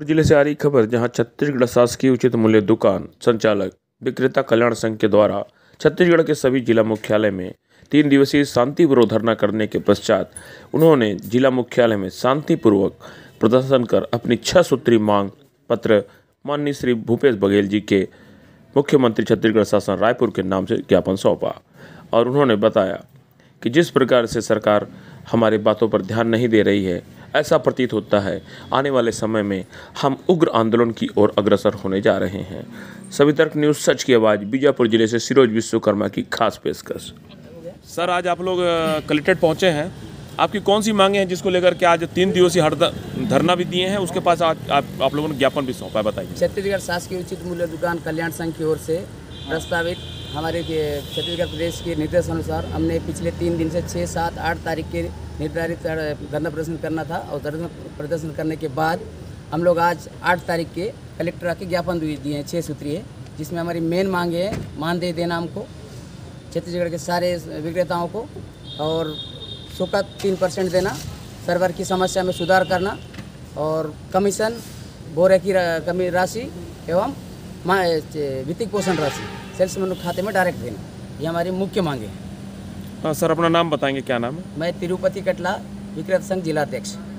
जिले से आ रही खबर, जहां छत्तीसगढ़ शासकीय उचित मूल्य दुकान संचालक विक्रेता कल्याण संघ के द्वारा छत्तीसगढ़ के सभी जिला मुख्यालय में 3 दिवसीय शांतिपूर्वक धरना करने के पश्चात उन्होंने जिला मुख्यालय में शांतिपूर्वक प्रदर्शन कर अपनी 6 सूत्री मांग पत्र माननीय श्री भूपेश बघेल जी के मुख्यमंत्री छत्तीसगढ़ शासन रायपुर के नाम से ज्ञापन सौंपा। और उन्होंने बताया कि जिस प्रकार से सरकार हमारी बातों पर ध्यान नहीं दे रही है, ऐसा प्रतीत होता है आने वाले समय में हम उग्र आंदोलन की ओर अग्रसर होने जा रहे हैं। सभी तर्क न्यूज़ सच की आवाज़, बीजापुर जिले से सिरोज विश्वकर्मा की खास पेशकश। सर, आज आप लोग कलेक्ट्रेट पहुंचे हैं, आपकी कौन सी मांगे हैं जिसको लेकर के आज 3 दिवसीय धरना भी दिए हैं, उसके पास आप लोगों ने ज्ञापन भी सौंपा है, बताइए। छत्तीसगढ़ शासकीय उचित मूल्य दुकान कल्याण संघ की ओर से प्रस्तावित हमारे छत्तीसगढ़ प्रदेश के निर्देश अनुसार हमने पिछले 3 दिन से 6, 7, 8 तारीख के निर्धारित धरना प्रदर्शन करना था। और धरना प्रदर्शन करने के बाद हम लोग आज 8 तारीख के कलेक्टर आके ज्ञापन दिए हैं 6 सूत्रीय, जिसमें हमारी मेन मांगे है मानदेय देना हमको, छत्तीसगढ़ के सारे विक्रेताओं को, और शुल्क 3% देना, सर्वर की समस्या में सुधार करना, और कमीशन बोरे की कमी राशि एवं वित्तीय पोषण राशि सेल्समैन खाते में डायरेक्ट देना, ये हमारी मुख्य मांगे हैं। हाँ सर, अपना नाम बताएंगे, क्या नाम है? मैं तिरुपति कटला विक्रेता संघ जिलाध्यक्ष।